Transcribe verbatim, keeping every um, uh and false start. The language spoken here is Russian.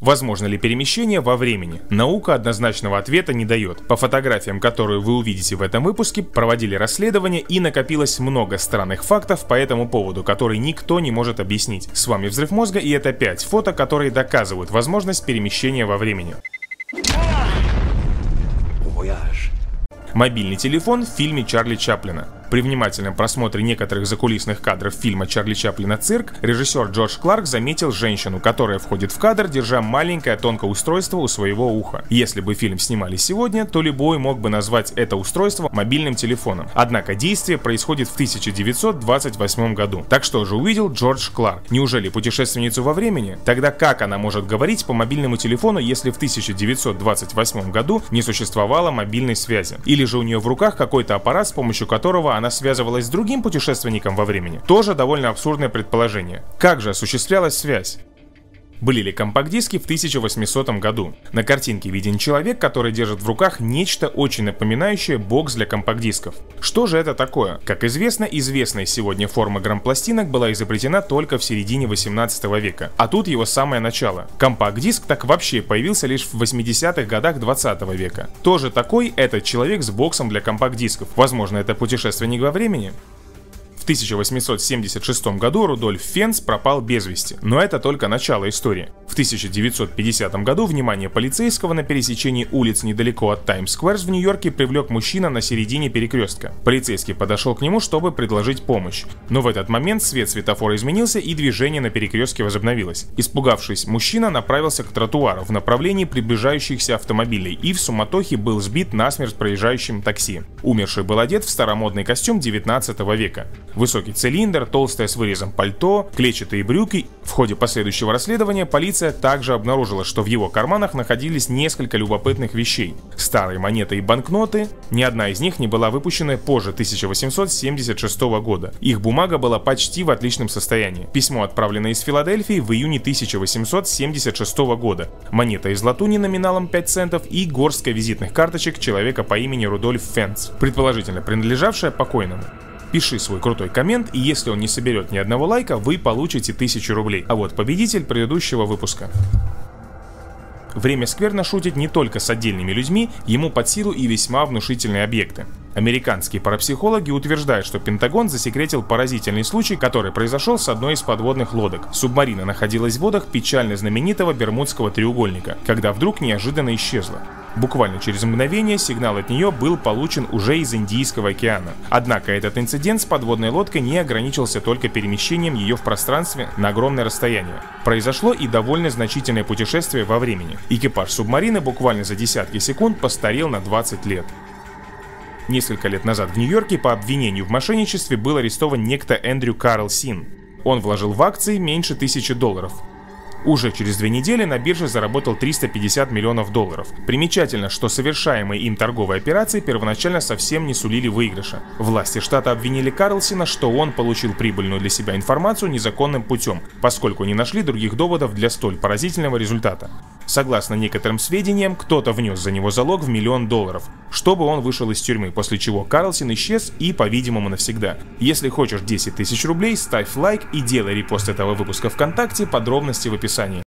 Возможно ли перемещение во времени? Наука однозначного ответа не дает. По фотографиям, которые вы увидите в этом выпуске, проводили расследование и накопилось много странных фактов по этому поводу, которые никто не может объяснить. С вами Взрыв Мозга, и это пять фото, которые доказывают возможность перемещения во времени. Мобильный телефон в фильме Чарли Чаплина. При внимательном просмотре некоторых закулисных кадров фильма Чарли Чаплина «Цирк» режиссер Джордж Кларк заметил женщину, которая входит в кадр, держа маленькое тонкое устройство у своего уха. Если бы фильм снимали сегодня, то любой мог бы назвать это устройство мобильным телефоном. Однако действие происходит в тысяча девятьсот двадцать восьмом году. Так что же увидел Джордж Кларк? Неужели путешественницу во времени? Тогда как она может говорить по мобильному телефону, если в тысяча девятьсот двадцать восьмом году не существовало мобильной связи? Или же у нее в руках какой-то аппарат, с помощью которого она связывалась с другим путешественником во времени? Тоже довольно абсурдное предположение. Как же осуществлялась связь? Были ли компакт-диски в тысяча восьмисотом году? На картинке виден человек, который держит в руках нечто очень напоминающее бокс для компакт-дисков. Что же это такое? Как известно, известная сегодня форма грампластинок была изобретена только в середине восемнадцатого века. А тут его самое начало. Компакт-диск так вообще появился лишь в восьмидесятых годах двадцатого века. Тоже такой этот человек с боксом для компакт-дисков. Возможно, это путешественник во времени? В тысяча восемьсот семьдесят шестом году Рудольф Фенц пропал без вести, но это только начало истории. В тысяча девятьсот пятидесятом году внимание полицейского на пересечении улиц недалеко от Таймс-сквер в Нью-Йорке привлек мужчина на середине перекрестка. Полицейский подошел к нему, чтобы предложить помощь, но в этот момент свет светофора изменился и движение на перекрестке возобновилось. Испугавшись, мужчина направился к тротуару в направлении приближающихся автомобилей и в суматохе был сбит насмерть проезжающим такси. Умерший был одет в старомодный костюм девятнадцатого века. Высокий цилиндр, толстое с вырезом пальто, клетчатые брюки. В ходе последующего расследования полиция также обнаружила, что в его карманах находились несколько любопытных вещей. Старые монеты и банкноты, ни одна из них не была выпущена позже тысяча восемьсот семьдесят шестого года. Их бумага была почти в отличном состоянии. Письмо отправлено из Филадельфии в июне тысяча восемьсот семьдесят шестого года. Монета из латуни номиналом пять центов и горстка визитных карточек человека по имени Рудольф Фенц, предположительно принадлежавшая покойному. Пиши свой крутой коммент, и если он не соберет ни одного лайка, вы получите тысячу рублей. А вот победитель предыдущего выпуска. Время скверно шутит не только с отдельными людьми, ему под силу и весьма внушительные объекты. Американские парапсихологи утверждают, что Пентагон засекретил поразительный случай, который произошел с одной из подводных лодок. Субмарина находилась в водах печально знаменитого Бермудского треугольника, когда вдруг неожиданно исчезла. Буквально через мгновение сигнал от нее был получен уже из Индийского океана. Однако этот инцидент с подводной лодкой не ограничился только перемещением ее в пространстве на огромное расстояние. Произошло и довольно значительное путешествие во времени. Экипаж субмарины буквально за десятки секунд постарел на двадцать лет. Несколько лет назад в Нью-Йорке по обвинению в мошенничестве был арестован некто Эндрю Карл Син. Он вложил в акции меньше тысячи долларов. Уже через две недели на бирже заработал триста пятьдесят миллионов долларов. Примечательно, что совершаемые им торговые операции первоначально совсем не сулили выигрыша. Власти штата обвинили Карлсона, что он получил прибыльную для себя информацию незаконным путем, поскольку не нашли других доводов для столь поразительного результата. Согласно некоторым сведениям, кто-то внес за него залог в миллион долларов, чтобы он вышел из тюрьмы, после чего Карлсон исчез и, по-видимому, навсегда. Если хочешь десять тысяч рублей, ставь лайк и делай репост этого выпуска ВКонтакте, подробности в описании.